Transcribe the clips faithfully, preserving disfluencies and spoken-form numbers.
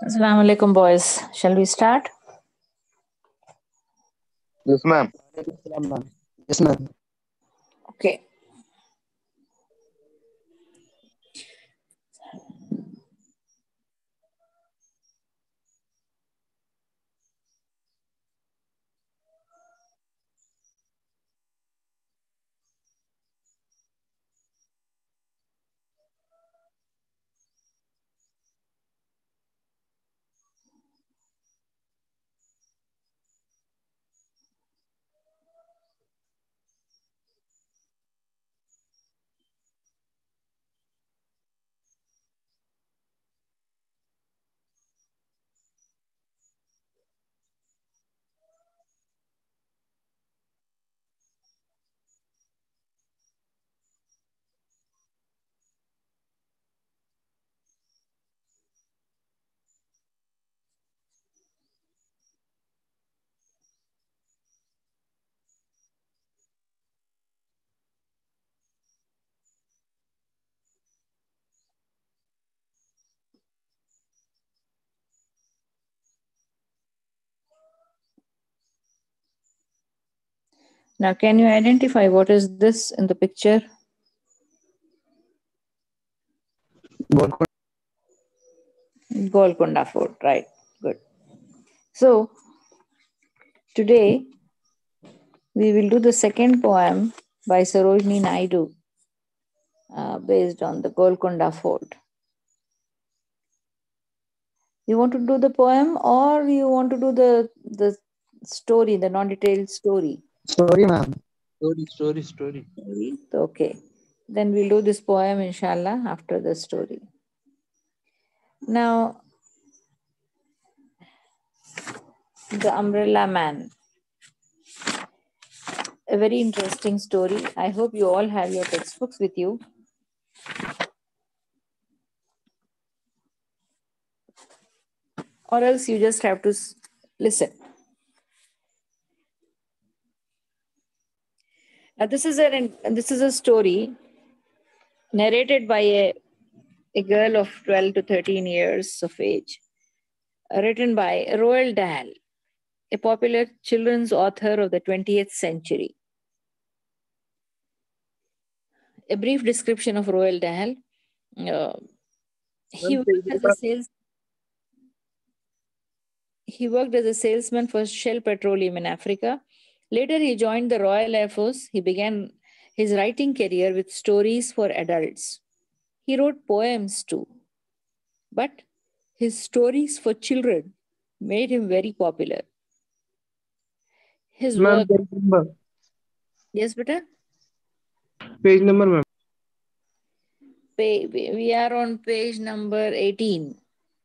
Assalamu alaikum, boys. Shall we start? Yes, ma'am. Salam, ma'am. Yes, ma'am. Okay. Now, can you identify what is this in the picture? Golconda. Golconda Fort, right? Good. So, today we will do the second poem by Sarojini Naidu uh, based on the Golconda Fort. You want to do the poem or you want to do the, the story, the non-detailed story? Sorry, ma'am. Story, story, story. Story? Okay. Then we'll do this poem, inshallah, after the story. Now, The Umbrella Man. A very interesting story. I hope you all have your textbooks with you. Or else you just have to s- listen. Now, this is a this is a story narrated by a, a girl of twelve to thirteen years of age, written by Roald Dahl, a popular children's author of the twentieth century. A brief description of Roald Dahl. Uh, he Ma'am, worked as a sales he worked as a salesman for Shell Petroleum in Africa. Later, he joined the Royal Air Force. He began his writing career with stories for adults. He wrote poems too, but his stories for children made him very popular. His Ma'am, work, page number. yes, beta, Page number, ma'am. Pa- we are on page number eighteen.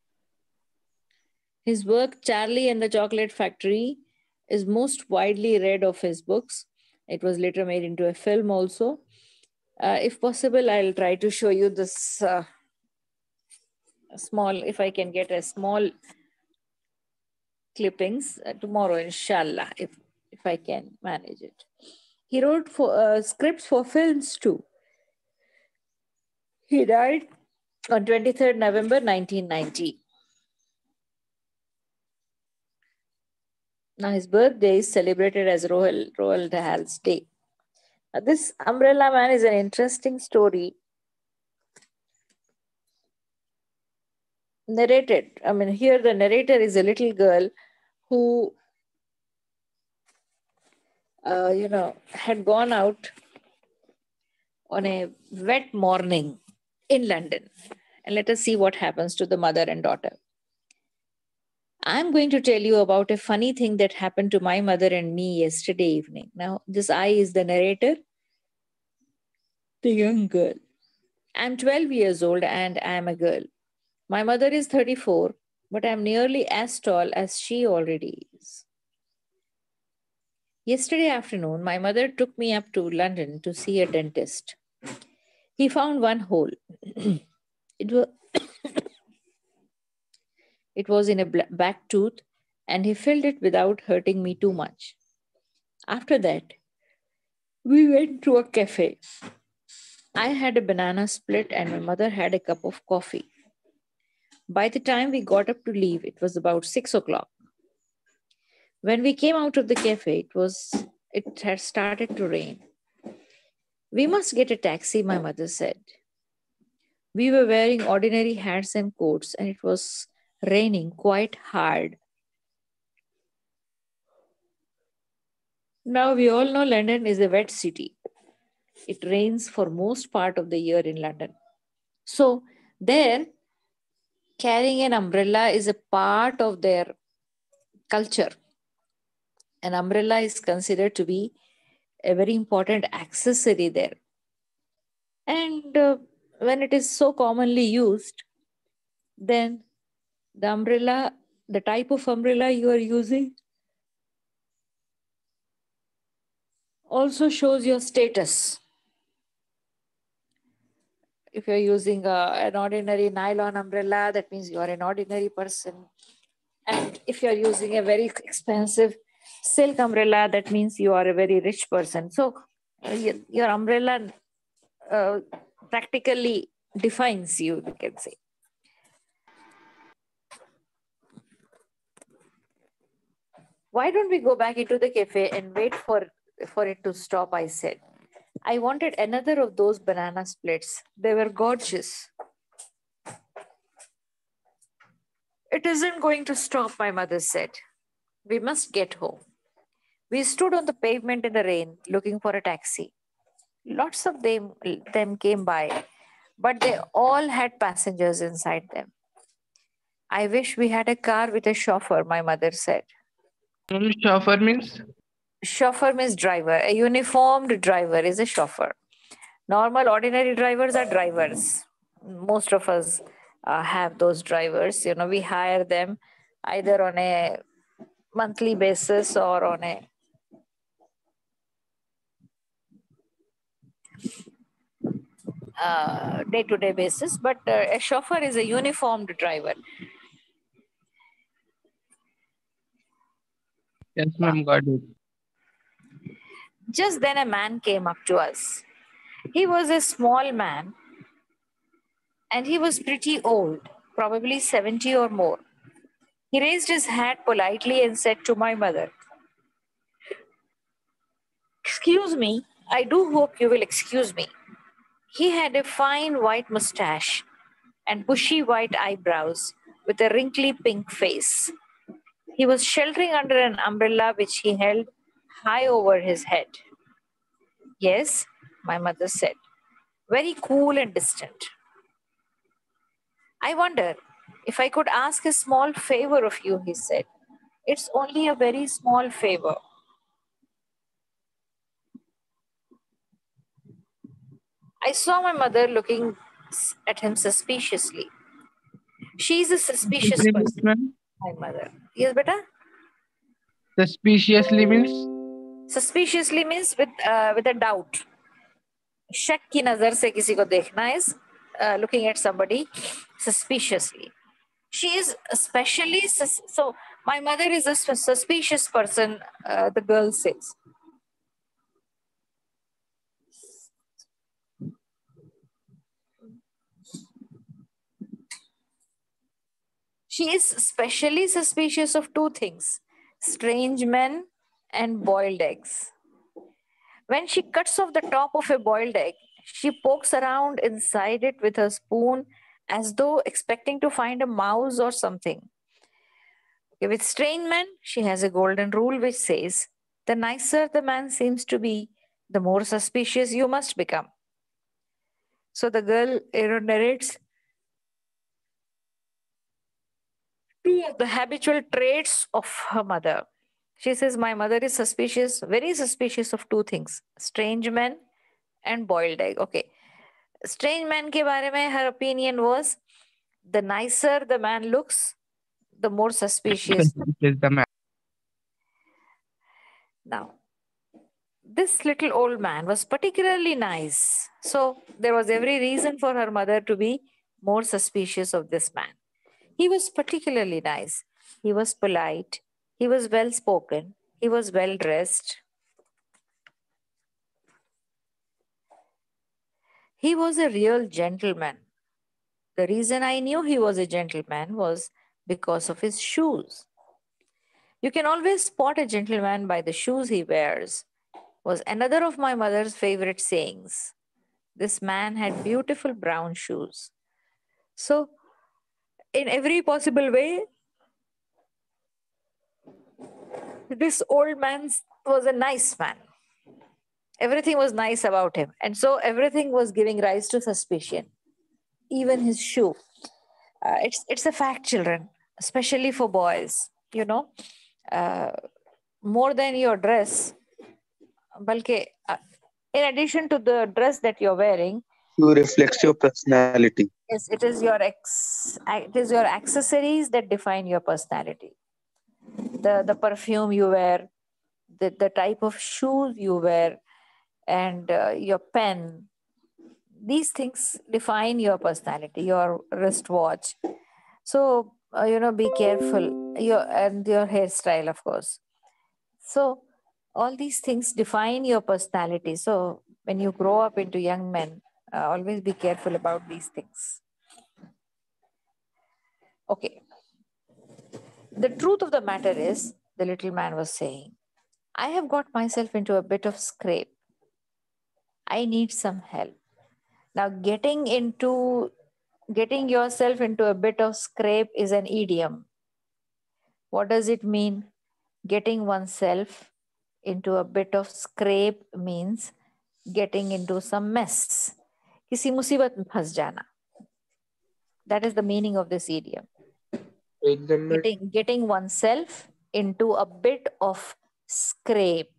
His work, Charlie and the Chocolate Factory, is most widely read of his books. It was later made into a film also. Uh, if possible, I'll try to show you this uh, small, if I can get a small clippings uh, tomorrow, inshallah, if, if I can manage it. He wrote for uh, scripts for films too. He died on twenty-third November nineteen ninety. Now, his birthday is celebrated as Roald, Roald Dahl's Day. Now, this Umbrella Man is an interesting story narrated. I mean, here the narrator is a little girl who, uh, you know, had gone out on a wet morning in London. And let us see what happens to the mother and daughter. I'm going to tell you about a funny thing that happened to my mother and me yesterday evening. Now, this I is the narrator, the young girl. I'm twelve years old and I'm a girl. My mother is thirty-four, but I'm nearly as tall as she already is. Yesterday afternoon, my mother took me up to London to see a dentist. He found one hole. it was it was in a back tooth, and he filled it without hurting me too much. After that, we went to a cafe. I had a banana split, and my mother had a cup of coffee. By the time we got up to leave, it was about six o'clock. When we came out of the cafe, it was it had started to rain. We must get a taxi, my mother said. We were wearing ordinary hats and coats, and it was raining quite hard. Now we all know London is a wet city. It rains for most part of the year in London. So there, carrying an umbrella is a part of their culture. An umbrella is considered to be a very important accessory there. And uh, when it is so commonly used, then the umbrella, the type of umbrella you are using also shows your status. If you're using a, an ordinary nylon umbrella, that means you are an ordinary person. And if you're using a very expensive silk umbrella, that means you are a very rich person. So uh, your, your umbrella uh, practically defines you, you can say. Why don't we go back into the cafe and wait for, for it to stop, I said. I wanted another of those banana splits. They were gorgeous. It isn't going to stop, my mother said. We must get home. We stood on the pavement in the rain looking for a taxi. Lots of them, them came by, but they all had passengers inside them. I wish we had a car with a chauffeur, my mother said. Chauffeur means? Chauffeur means driver. A uniformed driver is a chauffeur. Normal, ordinary drivers are drivers. Most of us uh, have those drivers. You know, we hire them either on a monthly basis or on a uh, day-to-day basis. But uh, a chauffeur is a uniformed driver. Yes, ma'am, got it. Just then a man came up to us. He was a small man and he was pretty old, probably seventy or more. He raised his hat politely and said to my mother, "Excuse me, I do hope you will excuse me." He had a fine white mustache and bushy white eyebrows with a wrinkly pink face. He was sheltering under an umbrella which he held high over his head. "Yes," my mother said, very cool and distant. "I wonder if I could ask a small favor of you," he said. "It's only a very small favor." I saw my mother looking at him suspiciously. She's a suspicious Suspiciously means, person, ma'am? my mother. Yes, beta? Suspiciously means? Suspiciously means with uh, with a doubt. शक की नजर से किसी को देखना is uh, looking at somebody suspiciously. She is especially sus- so. My mother is a sus- suspicious person. Uh, the girl says. She is especially suspicious of two things: strange men and boiled eggs. When she cuts off the top of a boiled egg, she pokes around inside it with her spoon as though expecting to find a mouse or something. Okay, with strange men, she has a golden rule which says, the nicer the man seems to be, the more suspicious you must become. So the girl narrates two of the habitual traits of her mother. She says, my mother is suspicious, very suspicious of two things: strange men and boiled egg. Okay. Strange men ke bare mein, her opinion was, the nicer the man looks, the more suspicious. Is the man. Now, this little old man was particularly nice. So there was every reason for her mother to be more suspicious of this man. He was particularly nice. He was polite. He was well spoken. He was well dressed. He was a real gentleman. The reason I knew he was a gentleman was because of his shoes. You can always spot a gentleman by the shoes he wears, was another of my mother's favorite sayings. This man had beautiful brown shoes. So, in every possible way, this old man was a nice man. Everything was nice about him. And so everything was giving rise to suspicion, even his shoe. Uh, it's, it's a fact, children, especially for boys, you know, uh, more than your dress. Balke, uh, in addition to the dress that you're wearing, You reflects your personality. yes, it is your ex, it is your accessories that define your personality. The the perfume you wear, the, the type of shoes you wear, and uh, your pen. These things define your personality, your wristwatch. So uh, you know, be careful. Your and your hairstyle, of course. So all these things define your personality. So when you grow up into young men, uh, always be careful about these things. Okay. The truth of the matter is, the little man was saying, I have got myself into a bit of scrape. I need some help. Now, getting into getting yourself into a bit of scrape is an idiom. What does it mean? Getting oneself into a bit of scrape means getting into some mess. किसी मुसीबत में फंस जाना. That is the meaning of this idiom. Getting, getting oneself into a bit of scrape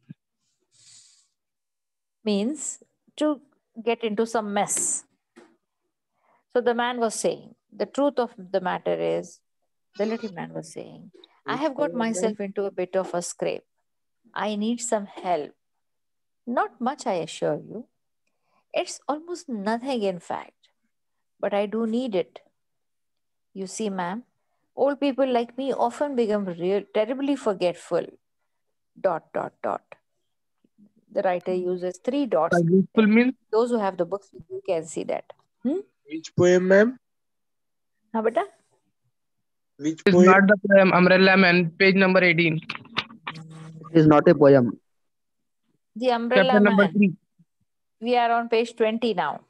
means to get into some mess. So the man was saying, the truth of the matter is, the little man was saying, I have got myself into a bit of a scrape. I need some help. Not much, I assure you. It's almost nothing, in fact, but I do need it. You see, ma'am, old people like me often become real, terribly forgetful. Dot, dot, dot. The writer uses three dots. Forgetful means? Those who have the books, you can see that. Hmm? Which poem, ma'am? Haan, beta? Which It's poem? not the poem Umbrella Man, page number eighteen. It is not a poem. The Umbrella Chapter number Man. three. We are on page twenty now.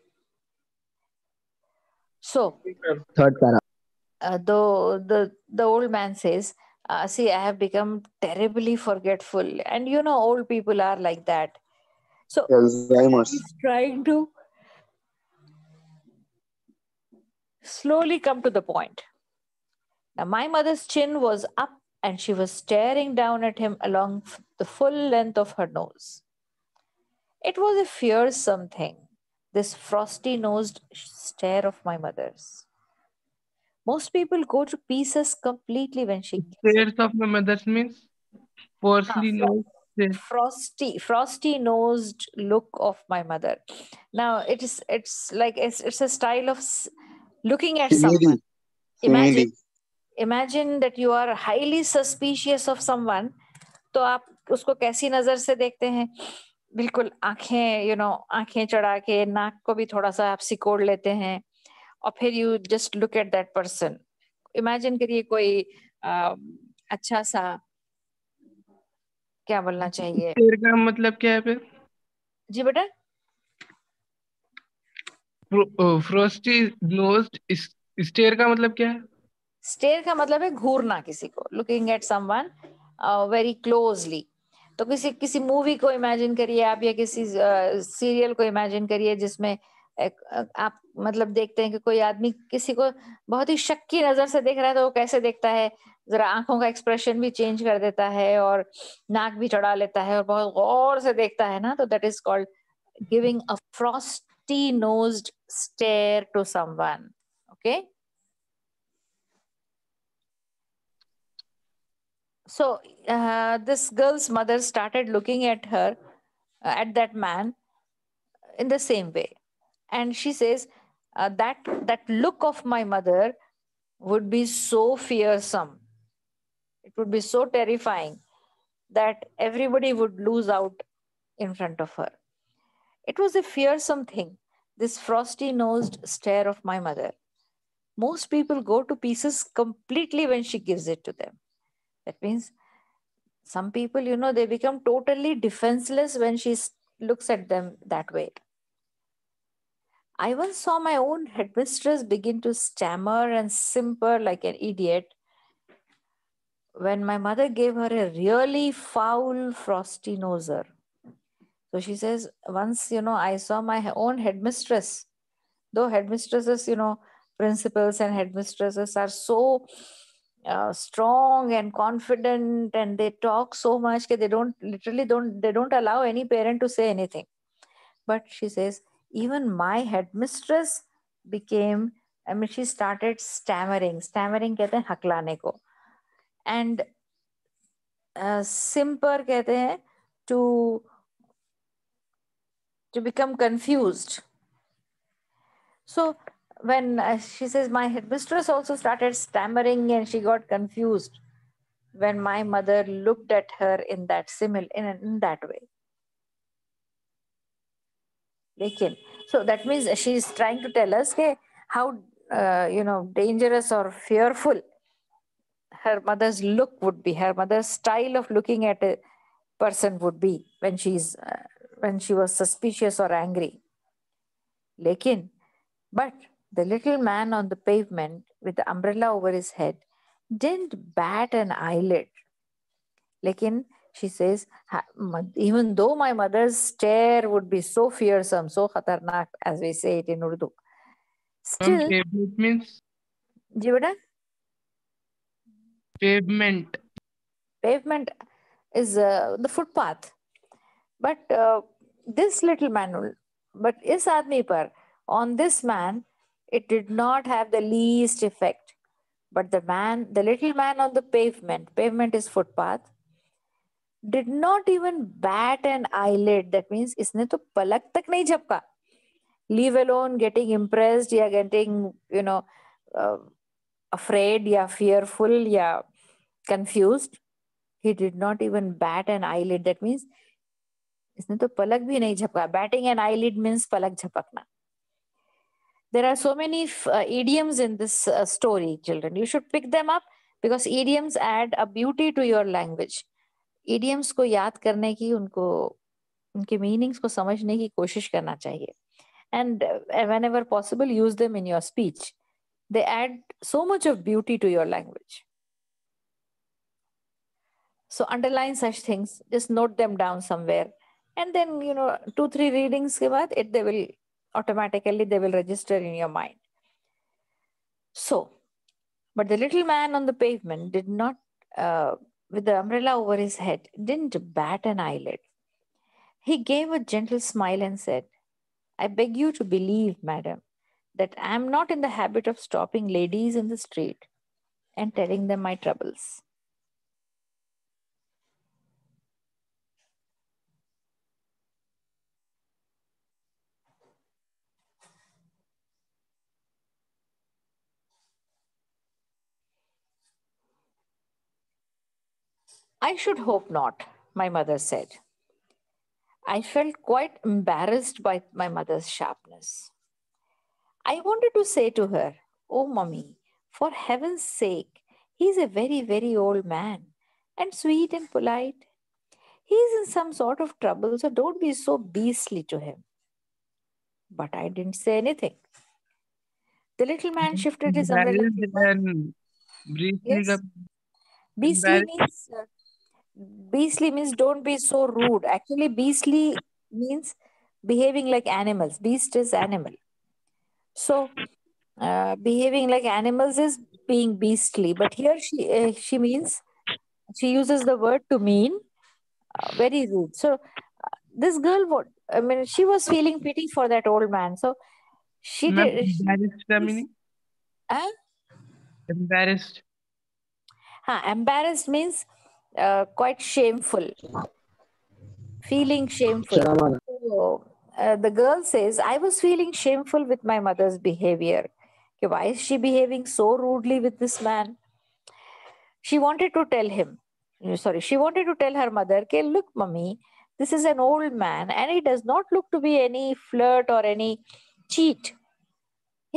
So, Third para. uh, the, the, the old man says, uh, see, I have become terribly forgetful. And you know, old people are like that. So, Alzheimer's. he's trying to slowly come to the point. Now, my mother's chin was up and she was staring down at him along the full length of her nose. It was a fearsome thing, this frosty-nosed stare of my mother's. Most people go to pieces completely when she gets Stares of my mother's means? Firstly, no. frosty, frosty-nosed look of my mother. Now, it is, it's like, it's, it's a style of looking at someone. Imagine, imagine that you are highly suspicious of someone. तो आप उसको कैसी नजर से देखते हैं? बिल्कुल आंखें, you know, आंखें चढ़ा के, नाक को भी थोड़ा सा आप सिकोड़ लेते हैं, और फिर you just look at that person. Imagine करिए कोई आ, अच्छा सा, क्या बोलना चाहिए? स्टेयर का मतलब क्या है फिर? जी बेटा? फ्रोस्टी नोज्ड स्टेयर का मतलब क्या है? स्टेयर का मतलब है घूरना किसी को, looking at someone very closely. तो किसी किसी मूवी को इमेजिन करिए आप, या किसी सीरियल uh, को इमेजिन करिए जिसमें एक, आप मतलब देखते हैं कि कोई आदमी किसी को बहुत ही शक की नजर से देख रहा है, तो वो कैसे देखता है, जरा आंखों का एक्सप्रेशन भी चेंज कर देता है और नाक भी चढ़ा लेता है और बहुत गौर से देखता है ना. तो that is called giving a frosty nosed stare to someone. Okay. So uh, this girl's mother started looking at her, uh, at that man, in the same way. And she says, uh, that, that look of my mother would be so fearsome. It would be so terrifying that everybody would lose out in front of her. It was a fearsome thing, this frosty-nosed stare of my mother. most people go to pieces completely when she gives it to them. That means some people, you know, they become totally defenseless when she s- looks at them that way. I once saw my own headmistress begin to stammer and simper like an idiot when my mother gave her a really foul frosty noser. So she says, once, you know, I saw my own headmistress, though headmistresses, you know, principals and headmistresses are so uh, strong and confident, and they talk so much that they don't literally don't they don't allow any parent to say anything. But she says, even my headmistress became, I mean, she started stammering. Stammering कहते हैं हकलाने को. And uh, simper कहते हैं to to become confused. So when uh, she says, my headmistress also started stammering and she got confused when my mother looked at her in that simil in, in that way. Lekin, so that means she's trying to tell us hey, how uh, you know dangerous or fearful her mother's look would be, her mother's style of looking at a person would be when she's uh, when she was suspicious or angry. Lekin, but the little man on the pavement with the umbrella over his head didn't bat an eyelid. Lekin, she says, "Ha- ma- even though my mother's stare would be so fearsome, so khatarnak, as we say it in Urdu, Ma'am, still, pavement means जी बेटा, pavement. pavement is uh, the footpath. But uh, this little man, will- but is आदमी पर, on this man, it did not have the least effect. But the man, the little man on the pavement, pavement is footpath, did not even bat an eyelid. That means इसने तो पलक तक नहीं झपका. Leave alone getting impressed या getting, you know, uh, afraid या fearful या confused. He did not even bat an eyelid. That means इसने तो पलक भी नहीं झपका. Batting an eyelid means Palak झपकना. There are so many uh, idioms in this uh, story, children. You should pick them up because idioms add a beauty to your language. Idioms को याद करने की, उनको उनके meanings को समझने की कोशिश करना चाहिए. And uh, whenever possible, use them in your speech. They add so much of beauty to your language. So underline such things, just note them down somewhere. And then, you know, two, three readings ke baad, it they will automatically, they will register in your mind. So, but the little man on the pavement did not, uh, with the umbrella over his head, didn't bat an eyelid. He gave a gentle smile and said, I beg you to believe, madam, that I am not in the habit of stopping ladies in the street and telling them my troubles. I should hope not, my mother said. I felt quite embarrassed by my mother's sharpness. I wanted to say to her, oh, mummy, for heaven's sake, he's a very, very old man and sweet and polite. He's in some sort of trouble, so don't be so beastly to him. But I didn't say anything. The little man shifted his umbrella. Embarrassed and briefly Yes. the Beastly embarrassed. means uh, beastly means don't be so rude. Actually, beastly means behaving like animals. Beast is animal. So uh, behaving like animals is being beastly. But here she uh, she means she uses the word to mean uh, very rude. So uh, this girl, what I mean, she was feeling pity for that old man. So she Ma'am, did. She, embarrassed the meaning? uh, Embarrassed. huh, embarrassed means uh, quite shameful, feeling shameful. Sharamana. So, uh, the girl says, I was feeling shameful with my mother's behavior. Okay, why is she behaving so rudely with this man? She wanted to tell him, uh, sorry, she wanted to tell her mother, okay, look, mummy, this is an old man and he does not look to be any flirt or any cheat.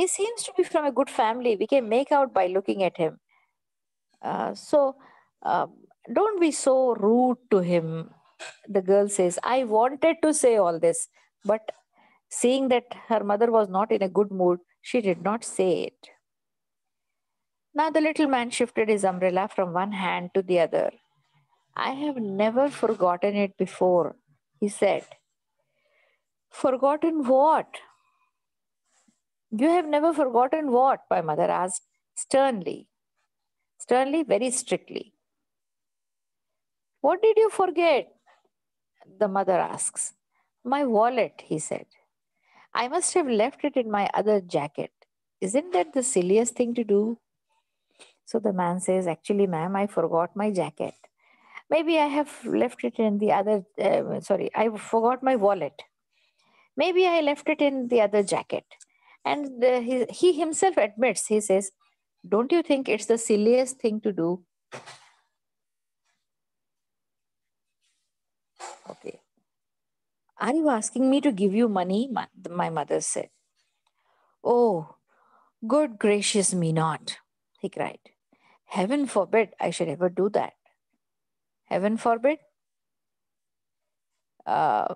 He seems to be from a good family. We can make out by looking at him. Uh, so um, don't be so rude to him. The girl says, I wanted to say all this, but seeing that her mother was not in a good mood, she did not say it. Now the little man shifted his umbrella from one hand to the other. I have never forgotten it before, he said. Forgotten what? You have never forgotten what? My mother asked sternly. Sternly, very strictly. What did you forget? The mother asks. My wallet, he said. I must have left it in my other jacket. Isn't that the silliest thing to do? So the man says, actually, ma'am, I forgot my jacket. Maybe I have left it in the other, uh, sorry, I forgot my wallet. Maybe I left it in the other jacket. And uh, he, he himself admits, he says, don't you think it's the silliest thing to do? Okay. Are you asking me to give you money? My, my mother said. Oh, good gracious me not, he cried. Heaven forbid I should ever do that. Heaven forbid? Uh,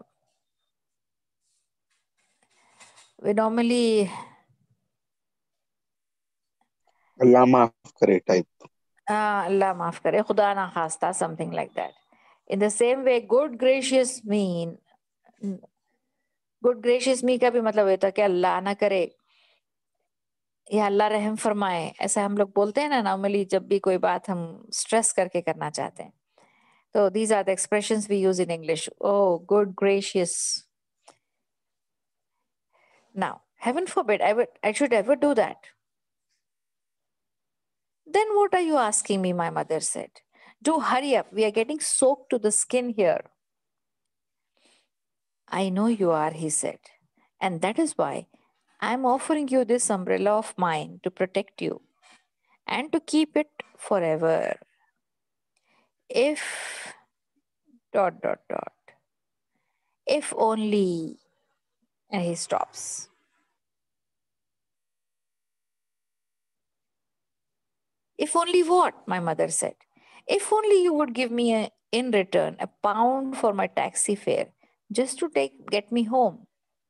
we normally Allah maaf kare type. uh, Allah maaf kare, khuda na khasta, something like that. In the same way, good gracious mean, good gracious me का भी मतलब होता है कि अल्लाह ना करे या अल्लाह रहम फरमाए, ऐसा हम लोग बोलते हैं ना नॉर्मली जब भी कोई बात हम स्ट्रेस करके करना चाहते हैं. So these are the expressions we use in English. Oh, good gracious. Now, heaven forbid I would I should ever do that. Then what are you asking me? My mother said. Do hurry up. We are getting soaked to the skin here. I know you are, he said. And that is why I'm offering you this umbrella of mine to protect you and to keep it forever. If dot dot dot. If only. And he stops. If only what? My mother said. If only you would give me a, in return a pound for my taxi fare just to take get me home.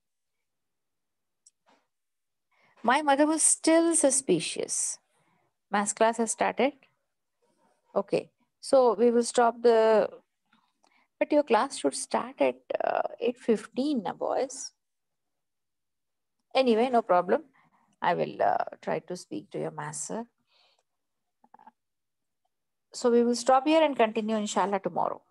My mother was still suspicious. Mass class has started. Okay, so we will stop the. But your class should start at uh, eight fifteen, na boys. Anyway, no problem. I will uh, try to speak to your master. So we will stop here and continue inshallah tomorrow.